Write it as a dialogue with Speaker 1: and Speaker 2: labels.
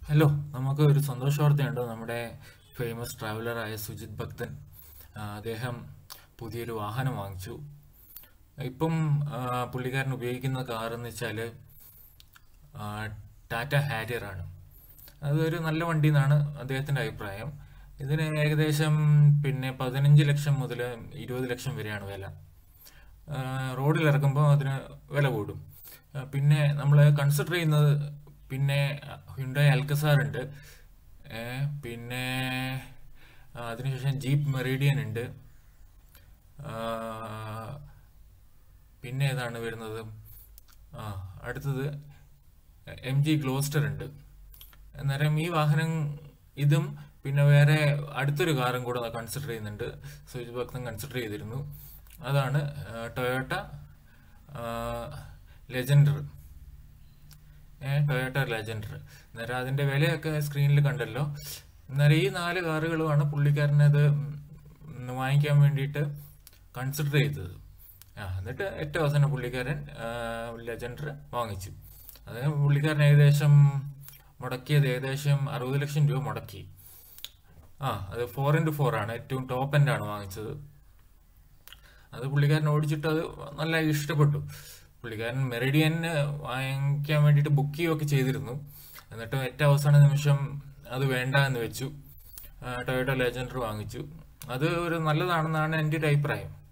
Speaker 1: Hello, നമുക്ക് ഒരു സന്തോഷ വാർത്തയുണ്ട്. നമ്മുടെ ഫേമസ് ട്രാവലറായ സുജിത് ഭക്തൻ അദ്ദേഹം പുതിയൊരു വാഹനം വാങ്ങിച്ചു. ഇപ്പം പുള്ളിക്കാരൻ ഉപയോഗിക്കുന്ന കാർ എന്ന് വെച്ചാൽ ടാറ്റ ഹാരിയർ ആണ്. അതൊരു നല്ല വണ്ടി എന്നാണ് അദ്ദേഹത്തിൻ്റെ അഭിപ്രായം. ഇതിന് ഏകദേശം 15 ലക്ഷം മുതൽ 20 ലക്ഷം വരെയാണ് വില. റോഡിൽ ഇറക്കുമ്പോൾ അതിന് വില കൂടും. പിന്നെ നമ്മൾ കൺസിഡർ ചെയ്യുന്നത് പിന്നെ ഹ്യുണ്ടായി അൽക്കസാർ ഉണ്ട്. പിന്നെ അതിനുശേഷം ജീപ്പ് മെറീഡിയൻ ഉണ്ട്. ആ, പിന്നെ ഏതാണ് വരുന്നത്? ആ അടുത്തത് MG ഗ്ലോസ്റ്റർ ഉണ്ട്. അന്നേരം ഈ വാഹനം ഇതും പിന്നെ വേറെ അടുത്തൊരു കാറും കൂടെ കൺസിഡർ ചെയ്യുന്നുണ്ട്. സുജിത് ഭക്തൻ കൺസിഡർ ചെയ്തിരുന്നു. അതാണ് ടൊയോട്ട ലെജൻഡർ. Toyota legender. അന്നേരം അതിന്റെ വിലയൊക്കെ സ്ക്രീനിൽ കണ്ടല്ലോ. അന്നേരം ഈ 4 കാറുകളുമാണ് പുള്ളിക്കാരനത് വാങ്ങിക്കാൻ വേണ്ടിയിട്ട് കൺസിഡർ ചെയ്തത്. എന്നിട്ട് ഏറ്റവും അവസാനം പുള്ളിക്കാരൻ ലെജൻഡർ വാങ്ങിച്ചു. അത് പുള്ളിക്കാരൻ മുടക്കിയത് ഏകദേശം 60 ലക്ഷം രൂപ മുടക്കി. അത് 4x4 ആണ്, ഏറ്റവും ടോപ്പ് എൻഡ് ആണ് വാങ്ങിച്ചത്. അത് പുള്ളിക്കാരൻ ഓടിച്ചിട്ട് അത് നല്ല ഇഷ്ടപ്പെട്ടു. പുള്ളിക്കാരൻ മെറിഡിയന് വാങ്ങിക്കാൻ വേണ്ടിയിട്ട് ബുക്ക് ചെയ്യുകയൊക്കെ ചെയ്തിരുന്നു. എന്നിട്ട് ഏറ്റവും അവസാന നിമിഷം അത് വേണ്ട എന്ന് വെച്ചു. ടൊയോട്ട ലെജൻഡർ വാങ്ങിച്ചു. അത് ഒരു നല്ലതാണെന്നാണ് എൻ്റെ ഒരു അഭിപ്രായം.